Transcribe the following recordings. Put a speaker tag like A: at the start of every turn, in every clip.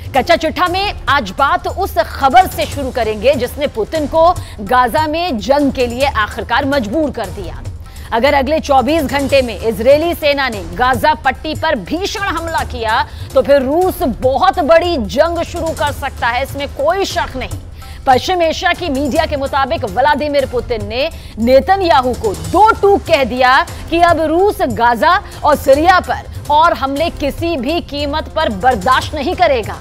A: कच्चा चिट्ठा में आज बात उस खबर से शुरू करेंगे जिसने पुतिन को गाजा में जंग के लिए आखिरकार मजबूर कर दिया। अगर अगले 24 घंटे में इजरायली सेना ने गाजा पट्टी पर भीषण हमला किया तो फिर रूस बहुत बड़ी जंग शुरू कर सकता है, इसमें कोई शक नहीं। पश्चिम एशिया की मीडिया के मुताबिक व्लादिमीर पुतिन ने नेतन्याहू को दो टूक कह दिया कि अब रूस गाजा और सीरिया पर और हमले किसी भी कीमत पर बर्दाश्त नहीं करेगा।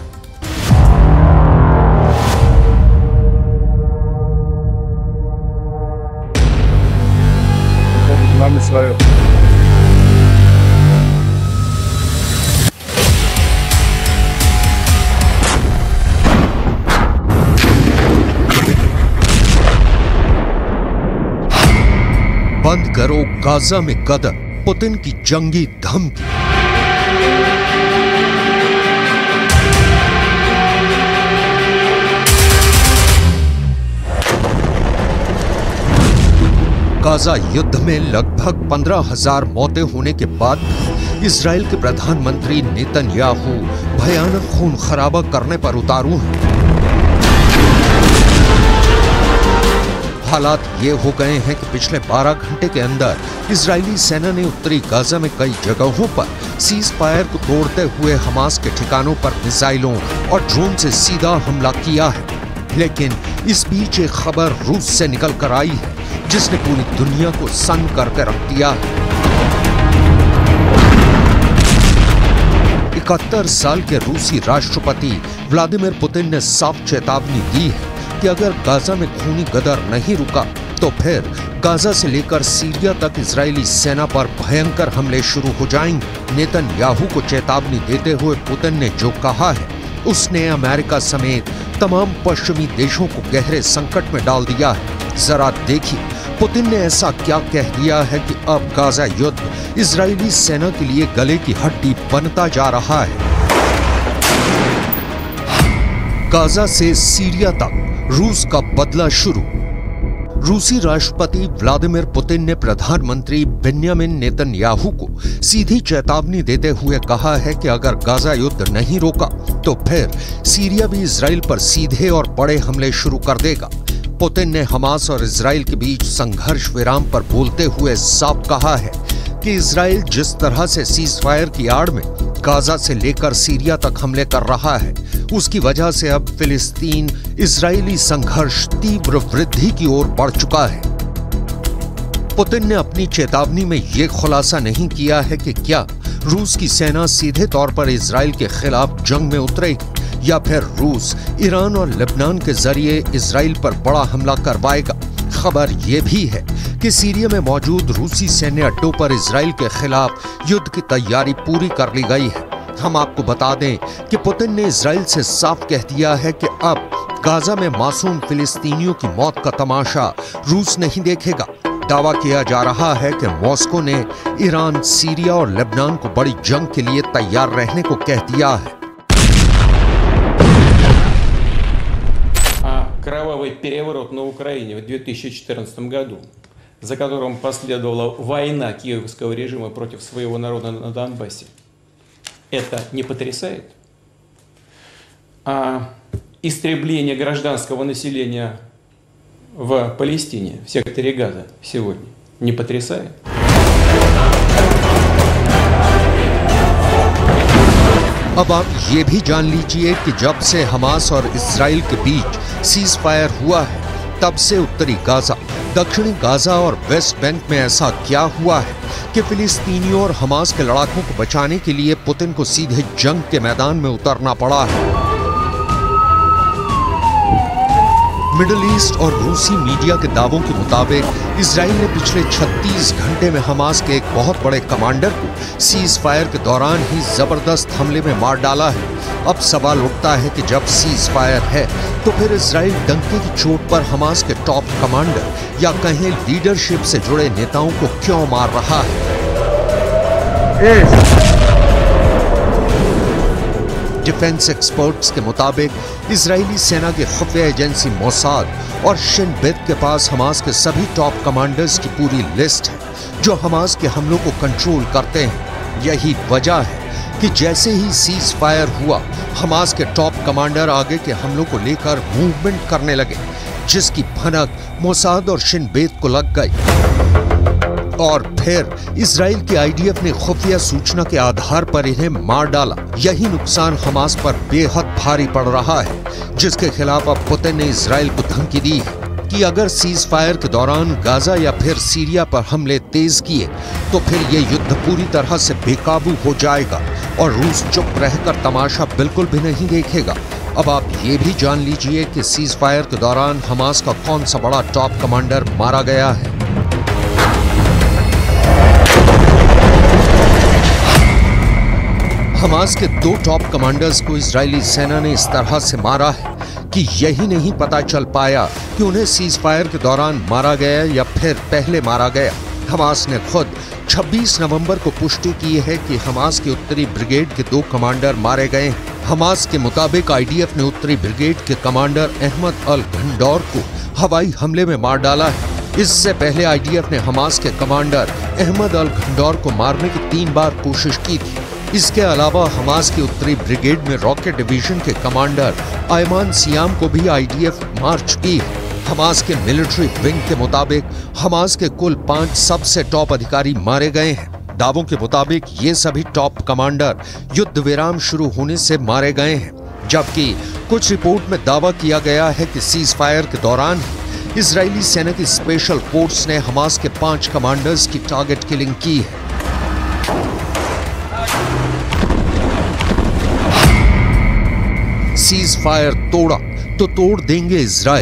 B: बंद करो गाजा में कदम, पुतिन की जंगी धमकी। गाजा युद्ध में लगभग 15,000 मौतें होने के बाद इजराइल के प्रधानमंत्री नेतन्याहू भयानक खून खराबा करने पर उतारू हैं। हालात ये हो गए हैं कि पिछले 12 घंटे के अंदर इजरायली सेना ने उत्तरी गाजा में कई जगहों पर सीज फायर को तोड़ते हुए हमास के ठिकानों पर मिसाइलों और ड्रोन से सीधा हमला किया है। लेकिन इस बीच एक खबर रूस से निकल कर आई है जिसने पूरी दुनिया को सन्न करके रख दिया है। 71 साल के रूसी राष्ट्रपति व्लादिमीर पुतिन ने साफ चेतावनी दी है कि अगर गाजा में खूनी गदर नहीं रुका तो फिर गाजा से लेकर सीरिया तक इजरायली सेना पर भयंकर हमले शुरू हो जाएंगे। नेतन्याहू को चेतावनी देते हुए पुतिन ने जो कहा है उसने अमेरिका समेत तमाम पश्चिमी देशों को गहरे संकट में डाल दिया है। जरा देखिए पुतिन ने ऐसा क्या कह दिया है कि अब गाजा युद्ध इजरायली सेना के लिए गले की हड्डी बनता जा रहा है। गाजा से सीरिया तक रूस का बदला शुरू। रूसी राष्ट्रपति व्लादिमीर पुतिन ने प्रधानमंत्री बेन्यामिन नेतन्याहू को सीधी चेतावनी देते हुए कहा है कि अगर गाजा युद्ध नहीं रोका तो फिर सीरिया भी इजराइल पर सीधे और बड़े हमले शुरू कर देगा। पुतिन ने हमास और इजराइल के बीच संघर्ष विराम पर बोलते हुए साफ कहा है कि इजराइल जिस तरह से सीज फायर की आड़ में गाजा से लेकर सीरिया तक हमले कर रहा है उसकी वजह से अब फिलिस्तीन इजरायली संघर्ष तीव्र वृद्धि की ओर बढ़ चुका है। पुतिन ने अपनी चेतावनी में यह खुलासा नहीं किया है कि क्या रूस की सेना सीधे तौर पर इजराइल के खिलाफ जंग में उतरेगी या फिर रूस ईरान और लेबनान के जरिए इजराइल पर बड़ा हमला करवाएगा। खबर यह भी है कि सीरिया में मौजूद रूसी सैन्य अड्डों पर इजराइल के खिलाफ युद्ध की तैयारी पूरी कर ली गई है। हम आपको बता दें कि पुतिन ने इजराइल से साफ कह दिया है कि अब गाजा में मासूम फिलिस्तीनियों की मौत का तमाशा रूस नहीं देखेगा। दावा किया जा रहा है कि मॉस्को ने ईरान, सीरिया और लेबनान को बड़ी जंग के लिए तैयार रहने को कह दिया है।
C: Кровавый переворот на Украине в 2014 году, за которым последовала война киевского режима против своего народа на Донбассе, это не потрясает? А истребление гражданского населения в Палестине, в секторе Газа сегодня, не потрясает?
B: अब आप ये भी जान लीजिए कि जब से हमास और इजराइल के बीच सीज फायर हुआ है तब से उत्तरी गाजा, दक्षिणी गाजा और वेस्ट बैंक में ऐसा क्या हुआ है कि फिलिस्तीनियों और हमास के लड़ाकों को बचाने के लिए पुतिन को सीधे जंग के मैदान में उतरना पड़ा है। मिडिल ईस्ट और रूसी मीडिया के दावों के मुताबिक इजराइल ने पिछले 36 घंटे में हमास के एक बहुत बड़े कमांडर को सीज फायर के दौरान ही जबरदस्त हमले में मार डाला है। अब सवाल उठता है कि जब सीज फायर है तो फिर इजराइल डंके की चोट पर हमास के टॉप कमांडर या कहें लीडरशिप से जुड़े नेताओं को क्यों मार रहा है? डिफेंस एक्सपर्ट्स के मुताबिक इजरायली सेना की खुफिया एजेंसी मोसाद और शिन बेत के पास हमास के सभी टॉप कमांडर्स की पूरी लिस्ट है जो हमास के हमलों को कंट्रोल करते हैं। यही वजह है कि जैसे ही सीज फायर हुआ, हमास के टॉप कमांडर आगे के हमलों को लेकर मूवमेंट करने लगे, जिसकी भनक मोसाद और शिन बेत को लग गई। और फिर इजराइल की आईडीएफ ने खुफिया सूचना के आधार पर इन्हें मार डाला। यही नुकसान हमास पर बेहद भारी पड़ रहा है, जिसके खिलाफ अब पुतिन ने इजराइल को धमकी दी है कि अगर सीज फायर के दौरान गाजा या फिर सीरिया पर हमले तेज किए तो फिर ये युद्ध पूरी तरह से बेकाबू हो जाएगा और रूस चुप रहकर तमाशा बिल्कुल भी नहीं देखेगा। अब आप ये भी जान लीजिए कि सीज फायर के दौरान हमास का कौन सा बड़ा टॉप कमांडर मारा गया है। हमास के 2 टॉप कमांडर्स को इजरायली सेना ने इस तरह से मारा है कि यही नहीं पता चल पाया कि उन्हें सीज फायर के दौरान मारा गया या फिर पहले मारा गया। हमास ने खुद 26 नवंबर को पुष्टि की है कि हमास के उत्तरी ब्रिगेड के 2 कमांडर मारे गए हैं। हमास के मुताबिक आईडीएफ ने उत्तरी ब्रिगेड के कमांडर अहमद अल घंडौर को हवाई हमले में मार डाला है। इससे पहले आईडीएफ ने हमास के कमांडर अहमद अल घंडौर को मारने की 3 बार कोशिश की थी। इसके अलावा हमास की उत्तरी ब्रिगेड में रॉकेट डिवीजन के कमांडर आयमान सियाम को भी आईडीएफ मार चुकी है। हमास के मिलिट्री विंग के मुताबिक हमास के कुल 5 सबसे टॉप अधिकारी मारे गए हैं। दावों के मुताबिक ये सभी टॉप कमांडर युद्ध विराम शुरू होने से मारे गए हैं, जबकि कुछ रिपोर्ट में दावा किया गया है कि सीज फायर के दौरान इजरायली सेना की स्पेशल फोर्स ने हमास के 5 कमांडर्स की टारगेट किलिंग की है। सीज फायर तोड़ा तो तोड़ देंगे इजराइल।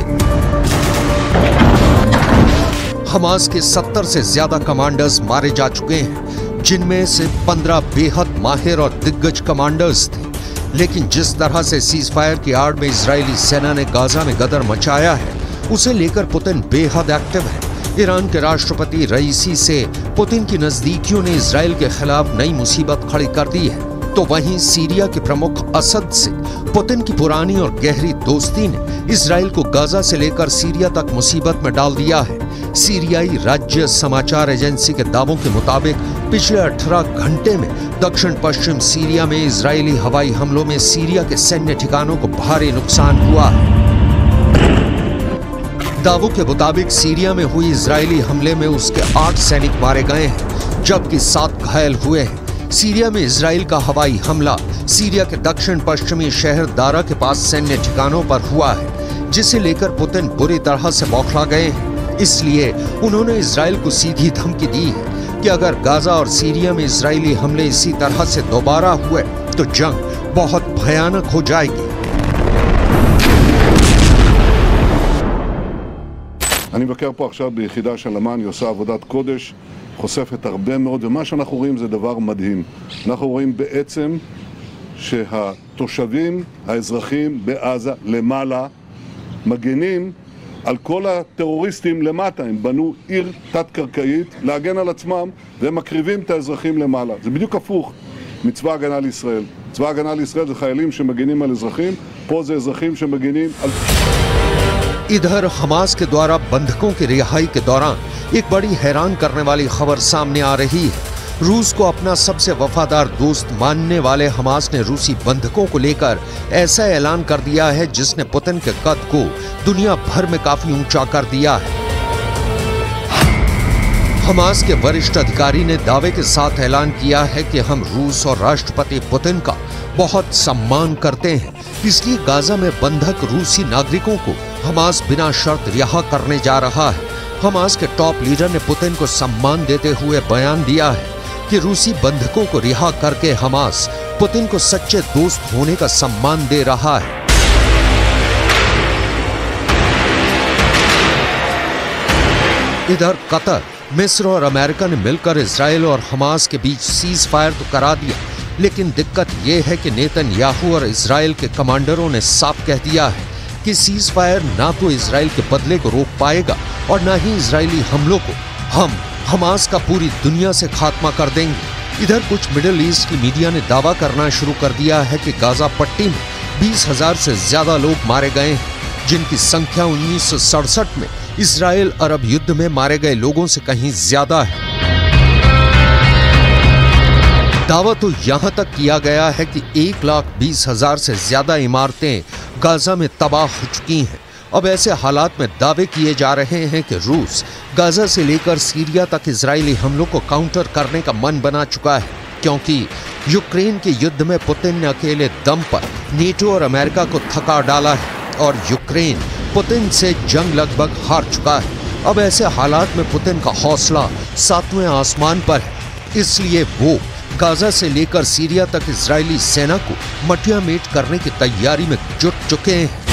B: हमास के 70 से ज्यादा कमांडर्स मारे जा चुके हैं, जिनमें से 15 बेहद माहिर और दिग्गज कमांडर्स थे। लेकिन जिस तरह से सीज फायर की आड़ में इजरायली सेना ने गाजा में गदर मचाया है, उसे लेकर पुतिन बेहद एक्टिव है। ईरान के राष्ट्रपति रईसी से पुतिन की नजदीकियों ने इजराइल के खिलाफ नई मुसीबत खड़ी कर दी है, तो वहीं सीरिया के प्रमुख असद से पुतिन की पुरानी और गहरी दोस्ती ने इजराइल को गाजा से लेकर सीरिया तक मुसीबत में डाल दिया है। सीरियाई राज्य समाचार एजेंसी के दावों के मुताबिक पिछले 18 घंटे में दक्षिण पश्चिम सीरिया में इजरायली हवाई हमलों में सीरिया के सैन्य ठिकानों को भारी नुकसान हुआ है। दावों के मुताबिक सीरिया में हुई इजरायली हमले में उसके 8 सैनिक मारे गए हैं, जबकि 7 घायल हुए हैं। सीरिया में इजराइल का हवाई हमला सीरिया के दक्षिण पश्चिमी शहर दारा के पास सैन्य ठिकानों पर हुआ है, जिसे लेकर पुतिन बुरी तरह से बौखला गए हैं। इसलिए उन्होंने इजराइल को सीधी धमकी दी है कि अगर गाजा और सीरिया में इजरायली हमले इसी तरह से दोबारा हुए तो जंग बहुत भयानक हो जाएगी।
D: אני מבקר פה עכשיו ביחידה של אמ"ן, היא עושה עבודת קודש, חושפת הרבה מאוד, ומה שאנחנו רואים זה דבר מדהים. אנחנו רואים בעצם שהתושבים, האזרחים בעזה למעלה, מגנים על כל הטרוריסטים למטה. הם בנו עיר תת-קרקעית להגן על עצמם, והם מקריבים את האזרחים למעלה. זה בדיוק הפוך מצבא הגנה לישראל. צבא הגנה לישראל זה חיילים שמגנים על אזרחים, פה זה אזרחים שמגנים על...
B: इधर हमास के द्वारा बंधकों की रिहाई के दौरान एक बड़ी हैरान करने वाली खबर सामने आ रही है। रूस को अपना सबसे वफादार दोस्त मानने वाले हमास ने रूसी बंधकों को लेकर ऐसा ऐलान कर दिया है जिसने पुतिन के कद को दुनिया भर में काफी ऊंचा कर दिया है। हमास के वरिष्ठ अधिकारी ने दावे के साथ ऐलान किया है कि हम रूस और राष्ट्रपति पुतिन का बहुत सम्मान करते हैं, इसलिए गाजा में बंधक रूसी नागरिकों को हमास बिना शर्त रिहा करने जा रहा है। हमास के टॉप लीडर ने पुतिन को सम्मान देते हुए बयान दिया है कि रूसी बंधकों को रिहा करके हमास पुतिन को सच्चे दोस्त होने का सम्मान दे रहा है। इधर कतर, मिस्र और अमेरिका ने मिलकर इजराइल और हमास के बीच सीज फायर तो करा दिया, लेकिन दिक्कत यह है कि नेतन्याहू और इजराइल के कमांडरों ने साफ कह दिया है कि सीज फायर ना तो इजराइल के बदले को रोक पाएगा और ना ही इजरायली हमलों को। हम हमास का पूरी दुनिया से खात्मा कर देंगे। इधर कुछ मिडिल ईस्ट की मीडिया ने दावा करना शुरू कर दिया है कि गाजा पट्टी में 20,000 से ज्यादा लोग मारे गए हैं, जिनकी संख्या 1967 में इजराइल अरब युद्ध में मारे गए लोगों से कहीं ज्यादा है। दावा तो यहां तक किया गया है कि 1,20,000 से ज्यादा इमारतें गाजा में तबाह हो चुकी हैं। अब ऐसे हालात में दावे किए जा रहे हैं कि रूस गाजा से लेकर सीरिया तक इजरायली हमलों को काउंटर करने का मन बना चुका है, क्योंकि यूक्रेन के युद्ध में पुतिन ने अकेले दम पर नेटो और अमेरिका को थका डाला है और यूक्रेन पुतिन से जंग लगभग हार चुका है। अब ऐसे हालात में पुतिन का हौसला 7वें आसमान पर है, इसलिए वो गाजा से लेकर सीरिया तक इजरायली सेना को मटियामेट करने की तैयारी में जुट चुके हैं।